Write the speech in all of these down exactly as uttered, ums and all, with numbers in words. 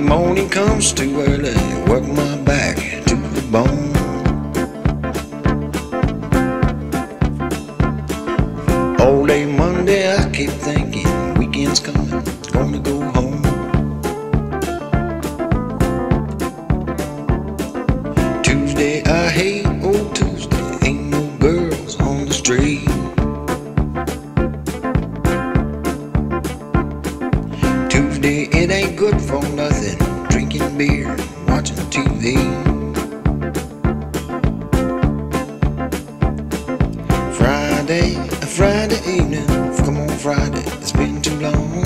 morning comes too early, work my back to the bone. All day Monday I keep thinking, weekend's coming, gonna go home. Tuesday I hate old Tuesday, ain't no girls on the street. Tuesday it ain't good for nothing, drinking beer, watching T V. Friday, a Friday evening, come on Friday, it's been too long.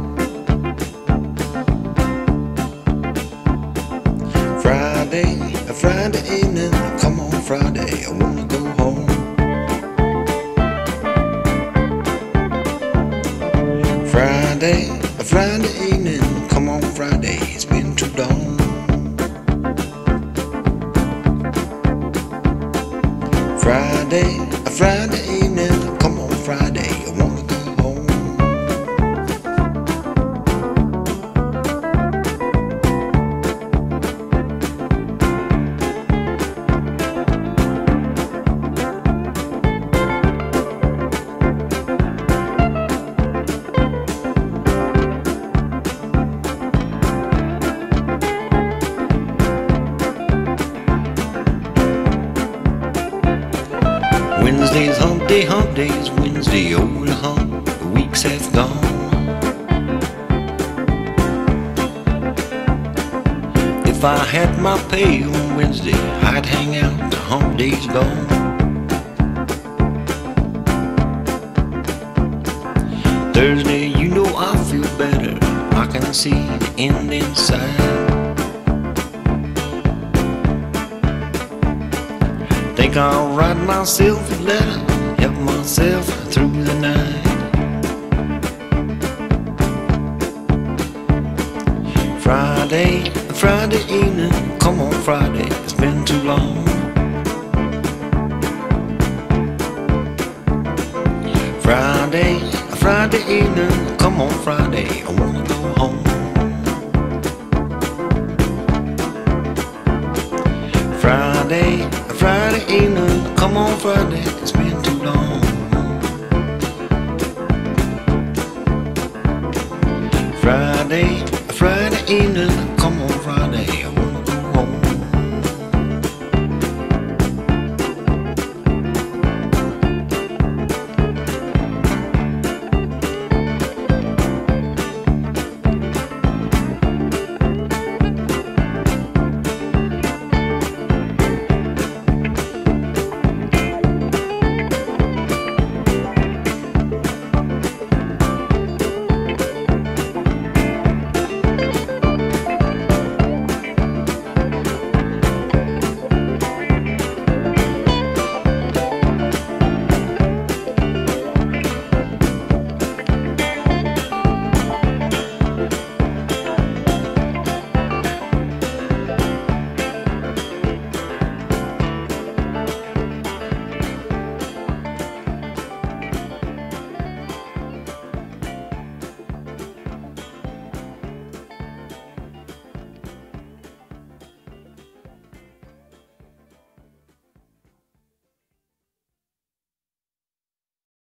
Friday, a Friday evening, come on Friday, I wanna go home. Friday, a Friday evening, come on Friday, it's been too long. Friday, a Friday evening, come on Friday, I wanna go home. Wednesday's hump day, hump day's Wednesday, over the hump, the week's half gone. If I had my pay on Wednesday, I'd hang out, the hump day's gone. Thursday, you know I feel better, I can see the end inside. Think I'll write myself a letter, help myself through the night. Friday, Friday evening, come on Friday, it's been too long. Friday, Friday evening, come on Friday, I wanna go home. Friday, Friday evening, come on Friday, it's been too long. Friday, Friday evening,